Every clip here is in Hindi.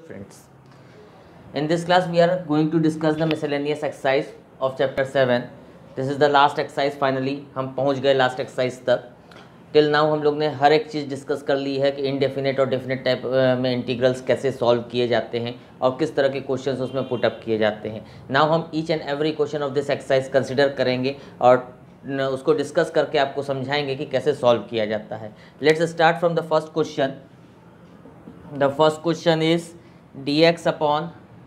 friends. In this class we are going to discuss the miscellaneous exercise of chapter 7. This is the last exercise. Finally हम पहुंच गए लास्ट एक्सरसाइज तक. टिल नाउ हम लोग ने हर एक चीज़ डिस्कस कर ली है कि इनडेफिनेट और डेफिनेट टाइप में इंटीग्रल्स कैसे सॉल्व किए जाते हैं और किस तरह के क्वेश्चंस उसमें पुटअप किए जाते हैं. नाउ हम each and every question of this exercise consider करेंगे और उसको डिस्कस करके आपको समझाएंगे कि कैसे सॉल्व किया जाता है. Let's start from the first question. The first question is dx upon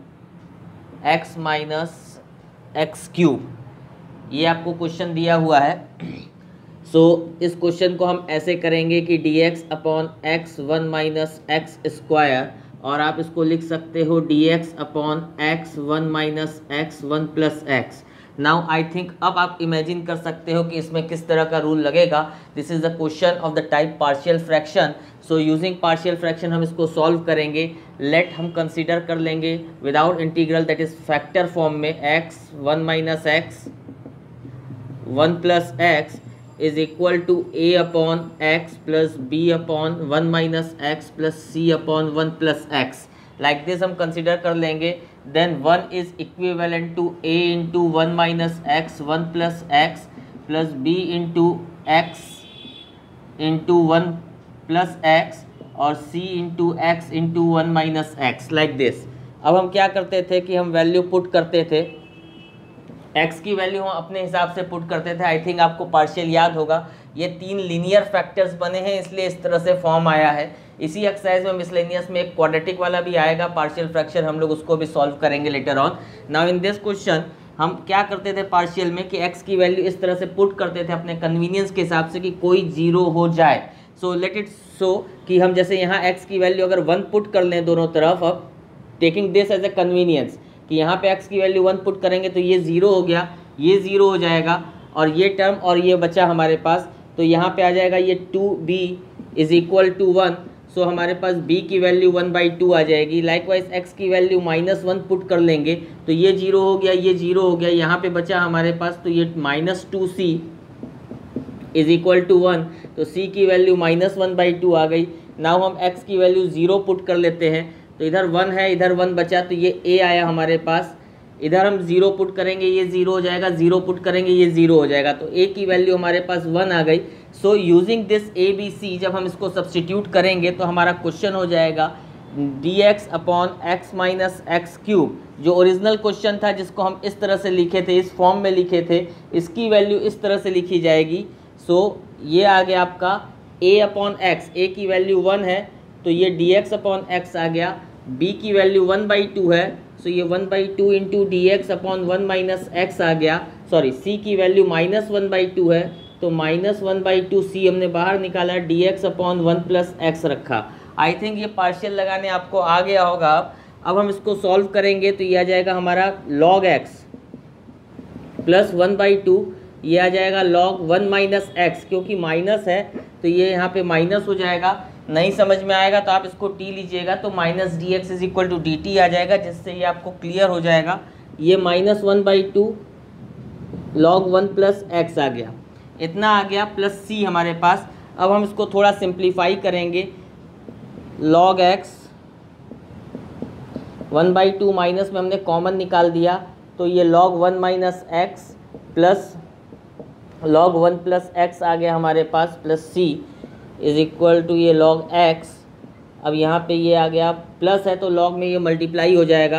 x minus x cube. ये आपको क्वेश्चन दिया हुआ है. इस क्वेश्चन को हम ऐसे करेंगे कि dx upon x one minus x square, और आप इसको लिख सकते हो dx upon x one minus x one plus x. Now I think अब आप इमेजिन कर सकते हो कि इसमें किस तरह का रूल लगेगा. This is the question of the type partial fraction. So using partial fraction हम इसको सॉल्व करेंगे. लेट हम कंसीडर कर लेंगे without integral, that is factor form में x one minus x one plus x is equal to a upon x plus b upon one minus x plus c upon one plus x. Like this हम कंसिडर कर लेंगे. Then one is equivalent to A into one minus x one plus x plus b into x into one plus x और c into x into one minus x. Like this. अब हम क्या करते थे कि हम वैल्यू पुट करते थे. एक्स की वैल्यू हम अपने हिसाब से पुट करते थे. आई थिंक आपको पार्शियल याद होगा. ये तीन लीनियर फैक्टर्स बने हैं, इसलिए इस तरह से फॉर्म आया है. इसी एक्सरसाइज में मिसलेनियस में एक क्वाड्रेटिक वाला भी आएगा पार्शियल फ्रैक्शन. हम लोग उसको भी सॉल्व करेंगे later on. Now in this question हम क्या करते थे पार्शियल में कि एक्स की वैल्यू इस तरह से पुट करते थे अपने कन्वीनियंस के हिसाब से कि कोई जीरो हो जाए. सो लेट इट सो कि हम जैसे यहाँ एक्स की वैल्यू अगर वन पुट कर लें दोनों तरफ, अब taking this as a convenience कि यहाँ पे एक्स की वैल्यू वन पुट करेंगे तो ये ज़ीरो हो गया, ये ज़ीरो हो जाएगा और ये टर्म और ये बचा हमारे पास. तो यहाँ पे आ जाएगा ये 2b इज इक्वल टू 1. सो हमारे पास b की वैल्यू 1/2 आ जाएगी. लाइकवाइज x की वैल्यू -1 पुट कर लेंगे तो ये जीरो हो गया, ये जीरो हो गया, यहाँ पे बचा हमारे पास तो ये -2c इज इक्वल टू 1. तो c की वैल्यू -1/2 आ गई. नाउ हम x की वैल्यू 0 पुट कर लेते हैं तो इधर 1 है, इधर 1 बचा तो ये a आया हमारे पास. इधर हम 0 पुट करेंगे, ये 0 हो जाएगा, 0 पुट करेंगे, ये 0 हो जाएगा. तो a की वैल्यू हमारे पास 1 आ गई. So using this a b c जब हम इसको सब्सटीट्यूट करेंगे तो हमारा क्वेश्चन हो जाएगा dx upon x minus x cube. जो ओरिजिनल क्वेश्चन था जिसको हम इस तरह से लिखे थे, इस फॉर्म में लिखे थे, इसकी वैल्यू इस तरह से लिखी जाएगी. सो ये आ गया आपका a अपॉन एक्स. a की वैल्यू 1 है तो ये dx अपॉन एक्स आ गया. b की वैल्यू 1/2 है सो ये 1/2 into d x upon 1 minus x आ गया. सॉरी, c की वैल्यू -1/2 है तो -1/2 c हमने बाहर निकाला, dx अपॉन 1 प्लस एक्स रखा. आई थिंक ये पार्शियल लगाने आपको आ गया होगा. अब हम इसको सॉल्व करेंगे तो ये आ जाएगा हमारा log x प्लस 1/2. ये आ जाएगा log 1 माइनस एक्स, क्योंकि माइनस है तो ये यहाँ पे माइनस हो जाएगा. नहीं समझ में आएगा तो आप इसको t लीजिएगा तो minus d x is equal to d t आ जाएगा, जिससे ये आपको क्लियर हो जाएगा. ये -1/2 log 1 प्लस एक्स आ गया, इतना आ गया, प्लस c हमारे पास. अब हम इसको थोड़ा सिंप्लीफाई करेंगे. log x 1/2 माइनस में हमने कॉमन निकाल दिया तो ये log 1 minus x plus log 1 plus x आ गया हमारे पास, plus c is equal to ये log x. अब यहाँ पे ये आ गया प्लस है तो log में ये मल्टीप्लाई हो जाएगा.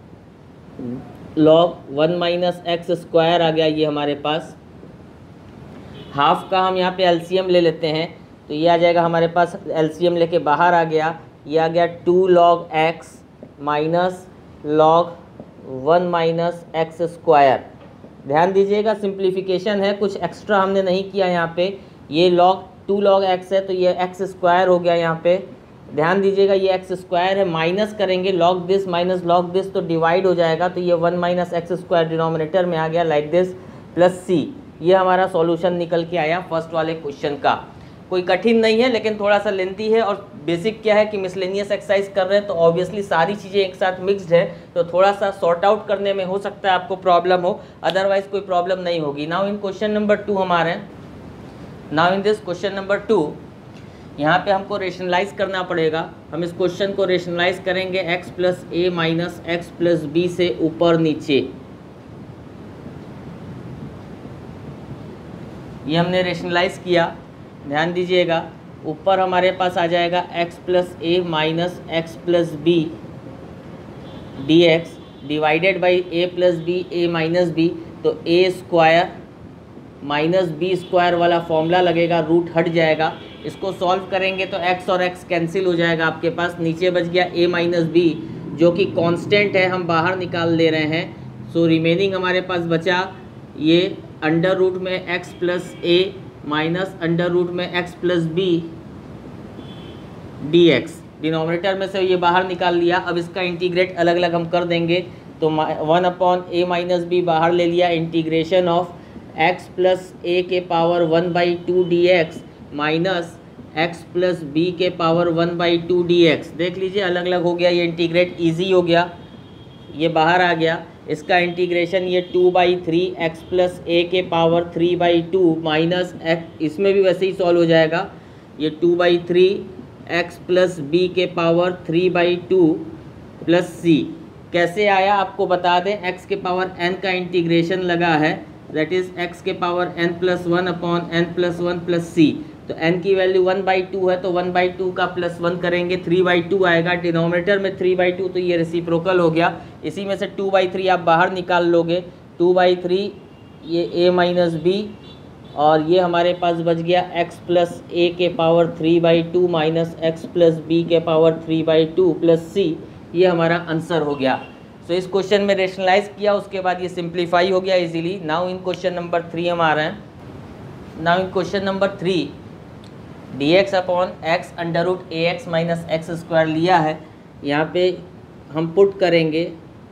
log 1 माइनस एक्स स्क्वायर आ गया ये हमारे पास. हाफ का हम यहाँ पे एलसीएम ले लेते हैं तो ये आ जाएगा हमारे पास, एलसीएम लेके बाहर आ गया. ये आ गया 2 log x minus log 1 minus x square. ध्यान दीजिएगा सिंप्लीफिकेशन है, कुछ एक्स्ट्रा हमने नहीं किया यहाँ पे. ये टू log x है तो ये एक्स स्क्वायर हो गया यहाँ पे. ध्यान दीजिएगा ये एक्स स्क्वायर है, माइनस करेंगे log this minus log this तो डिवाइड हो जाएगा. तो ये 1 माइनस एक्स स्क्वायर डिनोमिनेटर में आ गया, लाइक दिस, प्लस c. ये हमारा सॉल्यूशन निकल के आया फर्स्ट वाले क्वेश्चन का. कोई कठिन नहीं है लेकिन थोड़ा सा लेंथी है. और बेसिक क्या है कि मिसलेनियस एक्सरसाइज कर रहे हैं तो ऑब्वियसली सारी चीज़ें एक साथ मिक्स्ड है, तो थोड़ा सा सॉर्ट आउट करने में हो सकता है आपको प्रॉब्लम हो, अदरवाइज कोई प्रॉब्लम नहीं होगी. नाउ इन क्वेश्चन नंबर 2 हमारे, now in this question number 2 यहाँ पे हमको रेशनलाइज करना पड़ेगा। हम इस क्वेश्चन को रेशनलाइज करेंगे x plus a minus x plus b से ऊपर नीचे। ये हमने रेशनलाइज किया, ध्यान दीजिएगा। ऊपर हमारे पास आ जाएगा x plus a minus x plus b d x divided by a plus b a minus b. तो a square minus b square वाला फॉर्मूला लगेगा, रूट हट जाएगा। इसको सॉल्व करेंगे तो x और x कैंसिल हो जाएगा आपके पास, नीचे बच गया a माइनस बी जो कि कांस्टेंट है, हम बाहर निकाल ले रहे हैं। सो रिमेनिंग हमारे पास बचा ये अंडर रूट में x plus a minus under root में x plus b d x. Denominator में से ये बाहर निकाल लिया। अब इसका इंटीग्रेट अलग अलग हम कर देंगे तो 1 अपॉन ए माइनस बी बाहर ले लिया, integration of x plus a के power 1/2 d x minus x plus b के पावर 1/2 डी एक्स। देख लीजिए अलग अलग हो गया, ये इंटीग्रेट इजी हो गया, ये बाहर आ गया। इसका इंटीग्रेशन ये 2/3 एक्स प्लस ए के पावर 3/2 माइनस एक्स, इसमें भी वैसे ही सॉल्व हो जाएगा। ये 2/3 एक्स प्लस बी के पावर 3/2 प्लस सी। कैसे आया आपको बता दें, x के पावर n का इंटीग्रेशन लगा है, दैट इज़ x के power n plus 1 upon n plus 1 plus c. तो n की वैल्यू 1/2 है तो 1/2 का प्लस 1 करेंगे, 3/2 आएगा। डिनोमिनेटर में 3/2 तो ये रेसिप्रोकल हो गया। इसी में से 2/3 आप बाहर निकाल लोगे, 2/3 ये a माइनस बी और ये हमारे पास बच गया x प्लस ए के power 3/2 minus x plus b के पावर 3/2 प्लस सी। ये हमारा आंसर हो गया। सो इस क्वेश्चन में रेशनलाइज किया, उसके बाद ये सिंप्लीफाई हो गया easily. Now in question number 3 हम आ रहे हैं। Now in question number 3 d x upon x under root a x minus x square लिया है। यहाँ पे हम पुट करेंगे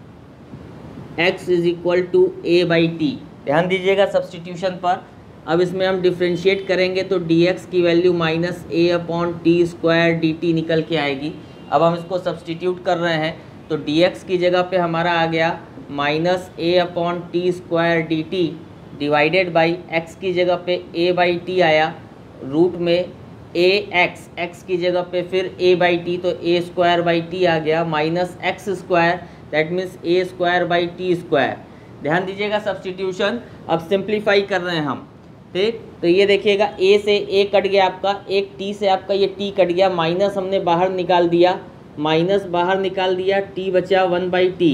x is equal to a by t. ध्यान दीजिएगा सब्सटीट्यूशन पर। अब इसमें हम डिफ्रेंशिएट करेंगे तो dx की value minus a upon t square d t निकल के आएगी। अब हम इसको सब्सटीट्यूट कर रहे हैं तो dx की जगह पे हमारा आ गया minus a upon t square d t divided by x की जगह पे a बाई टी आया, रूट में ए एक्स की जगह पे फिर a बाई टी तो a स्क्वायर बाई टी आ गया minus x square, that means a square by t square. ध्यान दीजिएगा सब्सटीट्यूशन। अब सिंप्लीफाई कर रहे हैं हम, ठीक। तो ये देखिएगा a से a कट गया आपका, एक t से आपका ये t कट गया, माइनस हमने बाहर निकाल दिया, माइनस बाहर निकाल दिया, t बचा 1/t।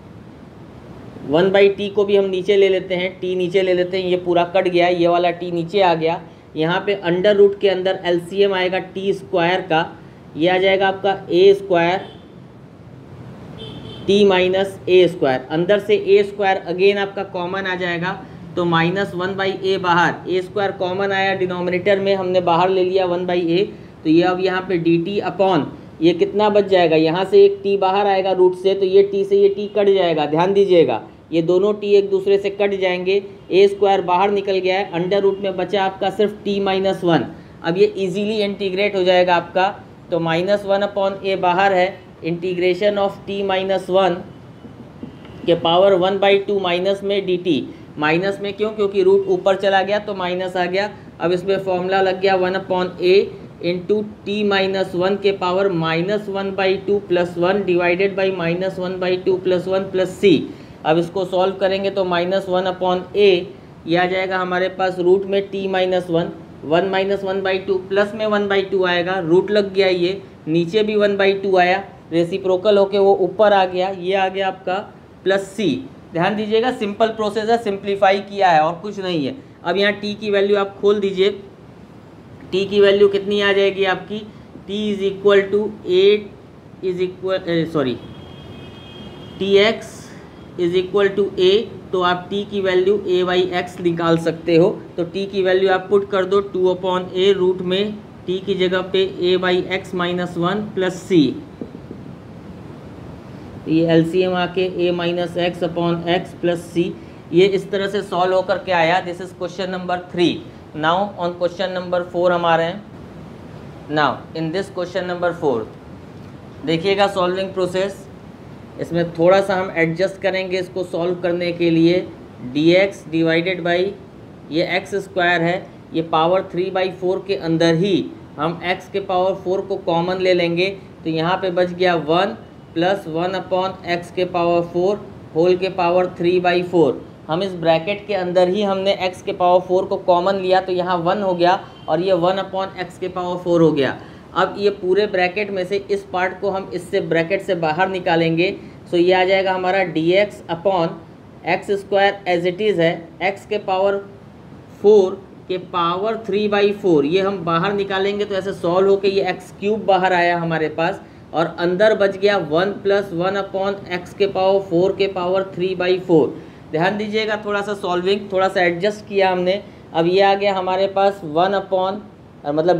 1/t को भी हम नीचे ले लेते हैं, t नीचे ले लेते हैं, ये पूरा कट गया, ये वाला t नीचे आ गया। यहाँ पे अंडर रूट के अंदर एलसीएम आएगा t स्क्वायर का, ये आ जाएगा आपका a square t minus a square. अंदर से a स्क्वायर अगेन आपका कॉमन आ जाएगा तो माइनस 1/a बाहर, a स्क्वायर कॉमन आया डिनोमिनेटर में, हमने बाहर ले लिया 1/a। तो ये अब यहाँ पे dt अपॉन ये कितना बच जाएगा, यहाँ से एक t बाहर आएगा रूट से तो ये t से ये t कट जाएगा। ध्यान दीजिएगा ये दोनों t एक दूसरे से कट जाएंगे, a स्क्वायर बाहर निकल गया है, अंडर रूट में बचा आपका सिर्फ t माइनस 1। अब ये इजीली इंटीग्रेट हो जाएगा आपका, तो माइनस 1 अपॉन a बाहर है, इंटीग्रेशन ऑफ t माइनस 1 के पावर 1/2 माइनस में dt। माइनस में क्यों, क्योंकि रूट ऊपर चला गया तो माइनस आ गया। अब इसमें फॉर्मूला लग गया 1 upon a into t minus 1 के power minus 1/2 plus 1 divided by minus 1/2 plus 1 plus सी। अब इसको सॉल्व करेंगे तो माइनस 1 अपॉन a ये आ जाएगा हमारे पास रूट में t माइनस 1, 1 माइनस 1/2 प्लस में 1/2 आएगा, रूट लग गया, ये नीचे भी 1/2 आया, रेसिप्रोकल होके वो ऊपर आ गया, ये आ गया आपका प्लस सी। ध्यान दीजिएगा सिंपल प्रोसेस है, सिंप्लीफाई किया है और कुछ नहीं है। अब यहाँ t की वैल्यू आप खोल दीजिए, t की वैल्यू कितनी आ जाएगी आपकी, t is equal to 8 is equal sorry tx is equal to a। तो आप t की वैल्यू a बाई एक्स निकाल सकते हो। तो t की वैल्यू आप पुट कर दो 2 अपॉन a, रूट में t की जगह पे a by x minus 1 plus सी। ये एलसीएम आके a minus x upon x plus सी। ये इस तरह से सॉल्व होकर के आया। This is question number 3। Now on question number 4 हम आ रहे हैं। Now in this question number 4 देखिएगा सॉल्विंग प्रोसेस। इसमें थोड़ा सा हम एडजस्ट करेंगे इसको सॉल्व करने के लिए। dx डिवाइडेड बाई ये एक्स स्क्वायर है, ये पावर 3/4 के अंदर ही हम x के पावर 4 को कॉमन ले लेंगे तो यहाँ पे बच गया 1 प्लस 1/x के पावर 4 होल के पावर 3/4। हम इस ब्रैकेट के अंदर ही हमने x के पावर 4 को कॉमन लिया तो यहाँ 1 हो गया और ये 1/x के पावर 4 हो गया। अब ये पूरे ब्रैकेट में से इस पार्ट को हम इससे ब्रैकेट से बाहर निकालेंगे। सो ये आ जाएगा हमारा dx/x² एज इट इज़ है x के पावर 4 के पावर 3/4। ये हम बाहर निकालेंगे तो ऐसे सॉल्व होके ये x³ बाहर आया हमारे पास और अंदर बच गया 1 प्लस 1/x के पावर 4 के पावर 3/4। ध्यान दीजिएगा, थोड़ा सा सॉल्विंग थोड़ा सा एडजस्ट किया हमने। अब ये आ गया हमारे पास 1 मतलब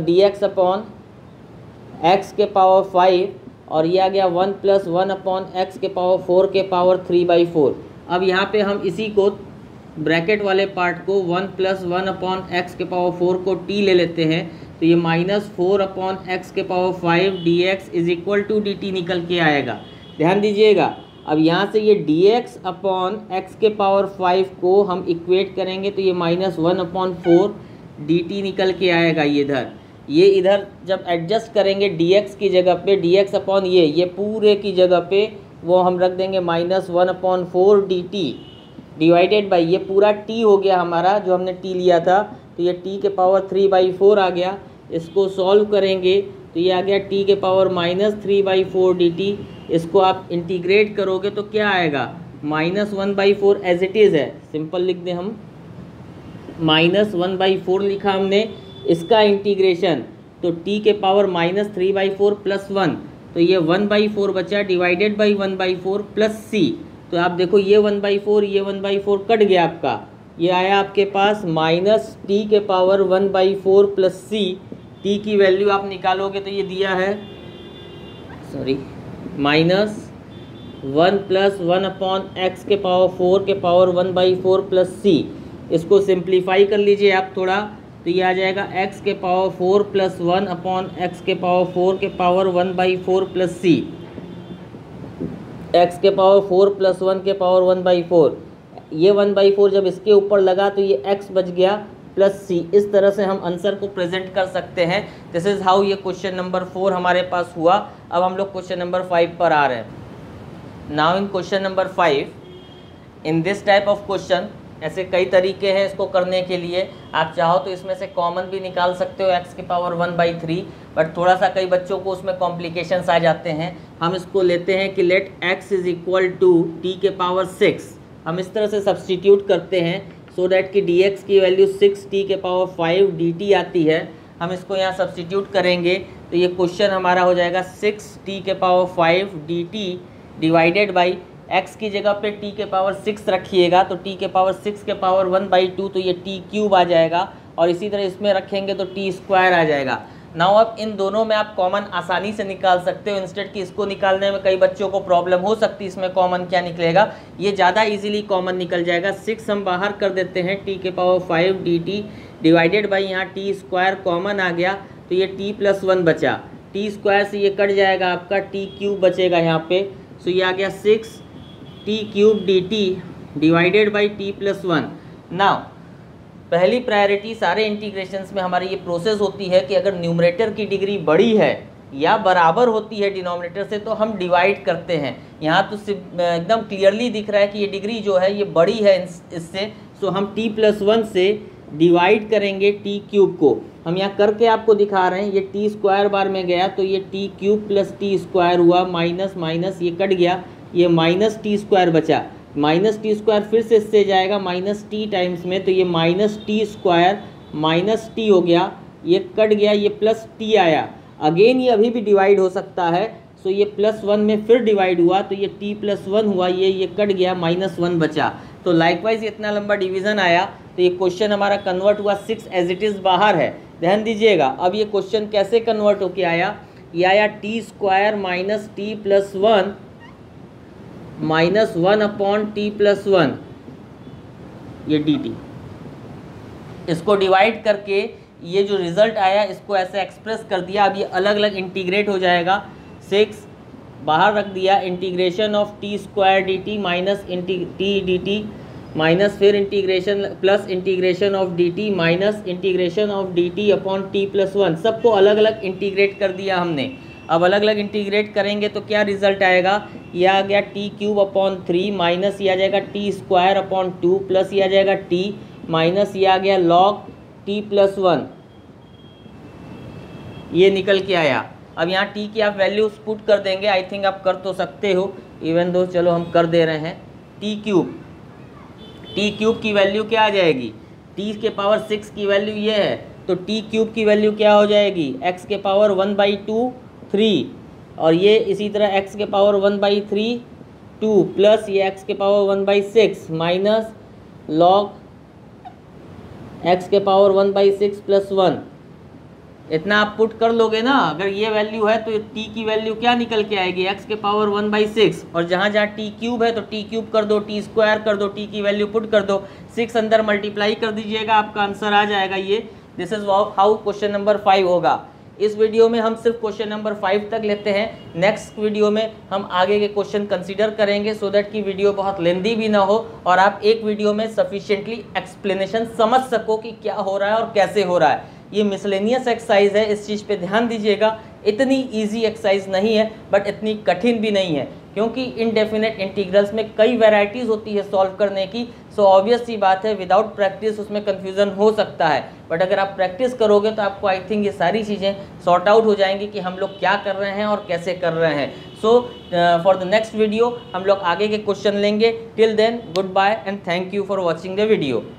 dx/x के पावर 5 और ये आ गया 1 प्लस 1/x के पावर 4 के पावर 3/4। अब यहाँ पे हम इसी को ब्रैकेट वाले पार्ट को 1 प्लस 1/x के पावर 4 को t ले लेते हैं तो ये -4/x के power 5 dx is equal to dt निकल के आएगा। ध्यान दीजिएगा, अब यहाँ से ये dx/x के पावर 5 को हम इक्वेट करेंगे तो ये -1/4 dt निकल के आएगा। ये इधर जब एडजस्ट करेंगे dx की जगह पे dx/ ये पूरे की जगह पे वो हम रख देंगे -1/4 dt डिवाइडेड बाई ये पूरा t हो गया हमारा जो हमने t लिया था तो ये t के पावर 3/4 आ गया। इसको सॉल्व करेंगे तो ये आ गया t के पावर -3/4 dt। इसको आप इंटीग्रेट करोगे तो क्या आएगा -1/4 एज इट इज़ है, सिंपल लिख दें हम -1/4 लिखा हमने। इसका इंटीग्रेशन तो t के पावर -3/4 प्लस 1 तो ये 1/4 बचा डिवाइडेड बाई 1/4 प्लस c। तो आप देखो ये 1/4 ये 1/4 कट गया आपका, ये आया आपके पास -t के पावर 1/4 प्लस c। t की वैल्यू आप निकालोगे तो ये दिया है -1 प्लस 1/x के पावर 4 के पावर 1/4 प्लस c। इसको सिंप्लीफाई कर लीजिए आप थोड़ा तो ये आ जाएगा x के पावर 4 प्लस 1/x के पावर 4 के पावर 1/4 प्लस c। x के पावर 4 प्लस 1 के पावर 1/4, ये 1/4 जब इसके ऊपर लगा तो ये x बच गया प्लस c। इस तरह से हम आंसर को प्रेजेंट कर सकते हैं। दिस इज़ हाउ ये क्वेश्चन नंबर 4 हमारे पास हुआ। अब हम लोग क्वेश्चन नंबर 5 पर आ रहे हैं। Now in question number 5, in this type of question ऐसे कई तरीके हैं इसको करने के लिए। आप चाहो तो इसमें से कॉमन भी निकाल सकते हो x के पावर 1/3, बट थोड़ा सा कई बच्चों को उसमें कॉम्प्लिकेशंस आ जाते हैं। हम इसको लेते हैं कि let x is equal to t के पावर 6। हम इस तरह से सब्सटीट्यूट करते हैं सो डैट कि dx की वैल्यू 6t के पावर 5 dt आती है। हम इसको यहाँ सब्सटीट्यूट करेंगे तो ये क्वेश्चन हमारा हो जाएगा 6t के power 5 dt divided by x की जगह पे t के पावर 6 रखिएगा तो t के पावर 6 के पावर 1/2 तो ये t³ आ जाएगा और इसी तरह इसमें रखेंगे तो t² आ जाएगा। नाउ अब इन दोनों में आप कॉमन आसानी से निकाल सकते हो, इंस्टेड कि इसको निकालने में कई बच्चों को प्रॉब्लम हो सकती है इसमें कॉमन क्या निकलेगा। ये ज़्यादा इजीली कॉमन निकल जाएगा। 6 हम बाहर कर देते हैं t के पावर 5 dt डिवाइडेड बाई यहाँ t² कॉमन आ गया तो ये t+1 बचा। t² से ये कट जाएगा आपका t³ बचेगा यहाँ पे। सो ये आ गया 6t³ dt divided by t+1। Now पहली प्रायोरिटी सारे इंटीग्रेशंस में हमारी ये प्रोसेस होती है कि अगर न्यूमरेटर की डिग्री बड़ी है या बराबर होती है डिनोमिनेटर से तो हम डिवाइड करते हैं। यहाँ तो एकदम क्लियरली दिख रहा है कि ये डिग्री जो है ये बड़ी है इससे, सो हम t+1 से डिवाइड करेंगे t³ को। हम यहाँ करके आपको दिखा रहे हैं, ये t² बार में गया तो ये t³ प्लस t² हुआ, माइनस माइनस ये कट गया, ये -t² बचा। -t² फिर से इससे जाएगा -t टाइम्स में तो ये -t² -t हो गया, ये कट गया, ये +t आया। अगेन ये अभी भी डिवाइड हो सकता है, सो ये +1 में फिर डिवाइड हुआ तो ये t+1 हुआ, ये कट गया, -1 बचा। तो लाइकवाइज इतना लंबा डिवीज़न आया तो ये क्वेश्चन हमारा कन्वर्ट हुआ 6 एज इट इज़ बाहर है। ध्यान दीजिएगा, अब ये क्वेश्चन कैसे कन्वर्ट होके आया, ये आया t² -t+1 -1/t+1 ये dt। इसको डिवाइड करके ये जो रिज़ल्ट आया इसको ऐसे एक्सप्रेस कर दिया। अब ये अलग अलग इंटीग्रेट हो जाएगा, 6 बाहर रख दिया, integration of t² dt minus t dt minus फिर integration plus integration of d t minus integration of d t upon t plus one, सबको अलग अलग इंटीग्रेट कर दिया हमने। अब अलग अलग इंटीग्रेट करेंगे तो क्या रिजल्ट आएगा, ये आ गया टी क्यूब अपॉन 3 माइनस ये आ जाएगा टी स्क्वायर अपॉन 2 प्लस ये आ जाएगा टी माइनस ये आ गया लॉग टी प्लस 1, ये निकल के आया। अब यहाँ टी की आप वैल्यूज पुट कर देंगे, आई थिंक आप कर तो सकते हो, इवन दो चलो हम कर दे रहे हैं। टी क्यूब की वैल्यू क्या आ जाएगी, टी के पावर 6 की वैल्यू ये है, तो टी क्यूब की वैल्यू क्या हो जाएगी, एक्स के पावर 1/2 3, और ये इसी तरह एक्स के पावर 1/3 2 प्लस ये एक्स के पावर 1/6 माइनस लॉग एक्स के पावर 1/6 प्लस 1। इतना आप पुट कर लोगे ना, अगर ये वैल्यू है तो टी की वैल्यू क्या निकल के आएगी, एक्स के पावर 1/6, और जहाँ जहाँ टी क्यूब है तो टी क्यूब कर दो, टी स्क्वायर कर दो, टी की वैल्यू पुट कर दो, 6 अंदर मल्टीप्लाई कर दीजिएगा, आपका आंसर आ जाएगा ये। This is how question number 5 होगा। इस वीडियो में हम सिर्फ क्वेश्चन नंबर 5 तक लेते हैं, नेक्स्ट वीडियो में हम आगे के क्वेश्चन कंसीडर करेंगे, सो दैट कि वीडियो बहुत लेंदी भी ना हो और आप एक वीडियो में सफिशिएंटली एक्सप्लेनेशन समझ सको कि क्या हो रहा है और कैसे हो रहा है। ये मिसलेनियस एक्सरसाइज है, इस चीज़ पे ध्यान दीजिएगा। इतनी इजी एक्सरसाइज नहीं है बट इतनी कठिन भी नहीं है, क्योंकि इनडेफिनेट इंटीग्रल्स में कई वैरायटीज़ होती है सॉल्व करने की। सो ऑब्वियस सी बात है, विदाउट प्रैक्टिस उसमें कन्फ्यूज़न हो सकता है, बट अगर आप प्रैक्टिस करोगे तो आपको आई थिंक ये सारी चीज़ें सॉर्ट आउट हो जाएंगी कि हम लोग क्या कर रहे हैं और कैसे कर रहे हैं। So for the next video हम लोग आगे के क्वेश्चन लेंगे। Till then goodbye and thank you for watching the video.